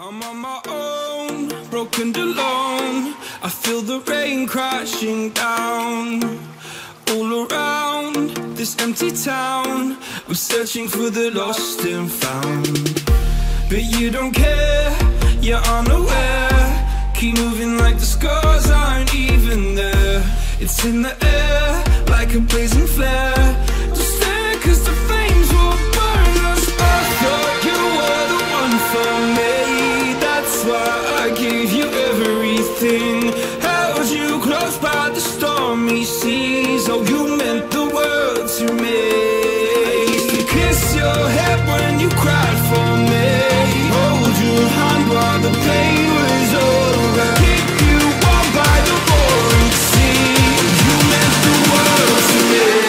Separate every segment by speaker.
Speaker 1: I'm on my own, broken and alone. I feel the rain crashing down all around this empty town. I'm searching for the lost and found, but you don't care, you're unaware. Keep moving like the scars aren't even there. It's in the air like a blazing flare. Just stare, cause the flames will burn us. I thought you were the one for me, that's why I gave you everything. Held you close by the stormy seas. Oh, you meant the world to me. I used to kiss your head when you cried for me, hold your hand while the pain was over, keep you warm by the roaring sea. You meant the world to me.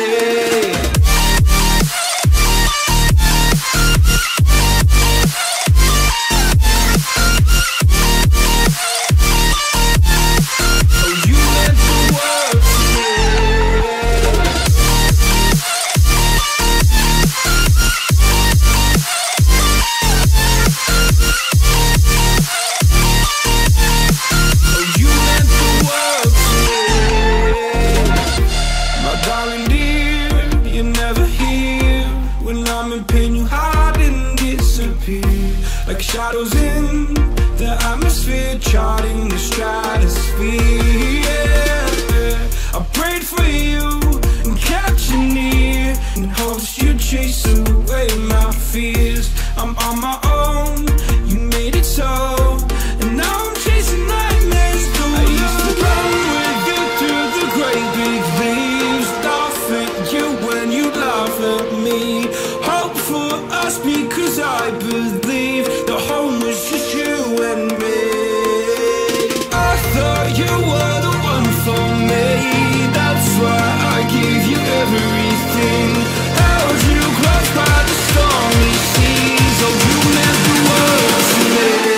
Speaker 1: Like shadows in the atmosphere, charting the stratosphere. Yeah. I prayed for you and kept you near, in hopes you'd chase away my fears. I'm on my own, you made it so, and now I'm chasing nightmares through. I used to run with you through the great big leaves, laugh at you when you laugh at me. Hope for us because I believe the home was just you and me. I thought you were the one for me, that's why I gave you everything. Held you close by the stormy seas. Oh, you meant the world to me.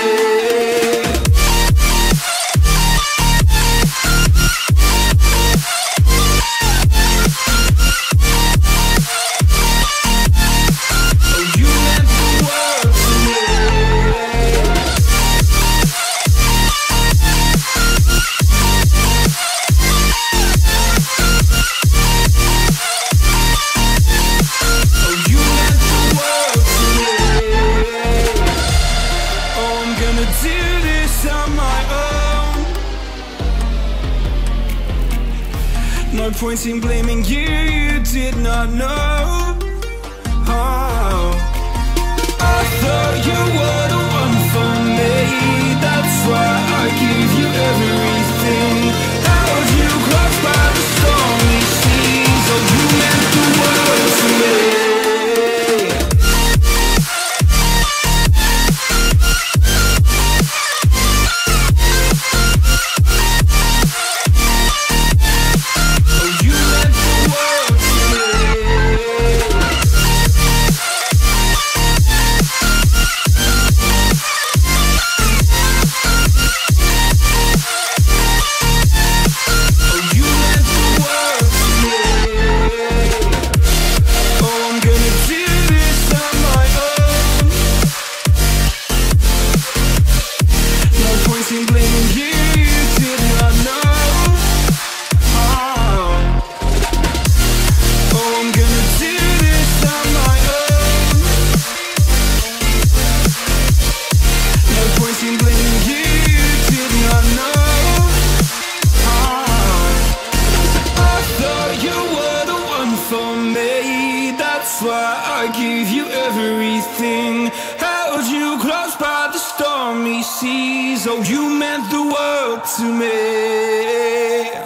Speaker 1: No point in blaming you, you did not know. Oh, I thought you were the one for me, that's why I gave you everything. Held you close by the stormy seas. Oh, you meant the world to me. That's why I gave you everything. Held you close by the stormy seas. Oh, you meant the world to me.